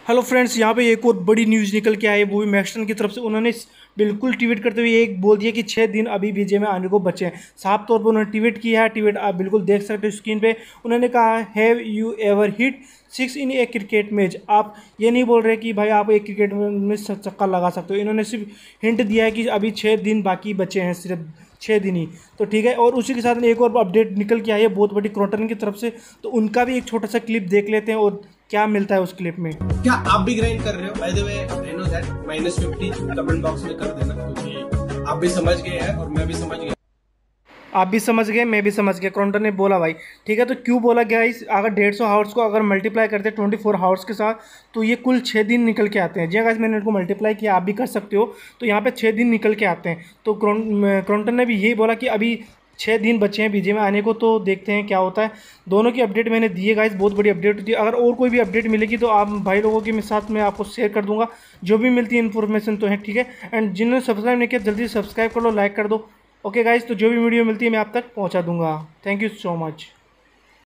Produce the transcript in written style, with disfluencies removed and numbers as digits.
Hello friends, यहाँ पे एक और बड़ी न्यूज़ निकल के आई है, वो भी मैक्सटन की तरफ से। उन्होंने बिल्कुल ट्वीट करते हुए एक बोल दिया कि 6 दिन अभी बीजे में आने को बचे हैं। साफ तौर पर उन्होंने ट्वीट किया है। ट्वीट आप बिल्कुल देख सकते हो स्क्रीन पे। उन्होंने कहा, have you ever hit 6 in a cricket match. आप ये नहीं बोल रहे कि भाई आप एक क्रिकेट में छक्का लगा सकते हो। इन्होंने सिर्फ हिंट दिया है कि अभी 6 दिन बाकी बचे हैं, सिर्फ 6 दिन ही। तो ठीक है। और उसी के साथ एक और अपडेट निकल के आई है बहुत बड़ी क्रॉटन की तरफ से। तो उनका भी एक छोटा सा क्लिप देख लेते हैं और क्या मिलता है उस क्लिप में। क्या आप भी ग्राइंड कर रहे हो? By the way I know that -50 comment box में कर देना, क्योंकि आप भी समझ गए हैं और मैं भी समझ गया। आप भी समझ गए, मैं भी समझ गया। क्रॉन्टन ने बोला भाई ठीक है। तो क्यों बोला गया इस, अगर 150 हावर्स को अगर मल्टीप्लाई करते हैं 24 हावर्स के साथ, तो ये कुल 6 दिन निकल के आते हैं। जी गाइस, मैंने इनको मल्टीप्लाई किया, आप भी कर सकते हो। तो यहाँ पे 6 दिन निकल के आते हैं। तो क्रॉन्टन ने भी यही बोला कि अभी 6 दिन बचे हैं बीजे में आने को, तो देखते हैं क्या होता है। दोनों की अपडेट मैंने दी है गाइस, बहुत बड़ी अपडेट होती है। अगर और कोई भी अपडेट मिलेगी तो आप भाई लोगों के साथ मैं आपको शेयर कर दूंगा, जो भी मिलती है इन्फॉर्मेशन तो है। ठीक है। एंड जिन्होंने सब्सक्राइब नहीं किया जल्दी से सब्सक्राइब कर लो, लाइक कर दो। ओके गाइस, तो जो भी वीडियो मिलती है मैं आप तक पहुंचा दूंगा। Thank you so much.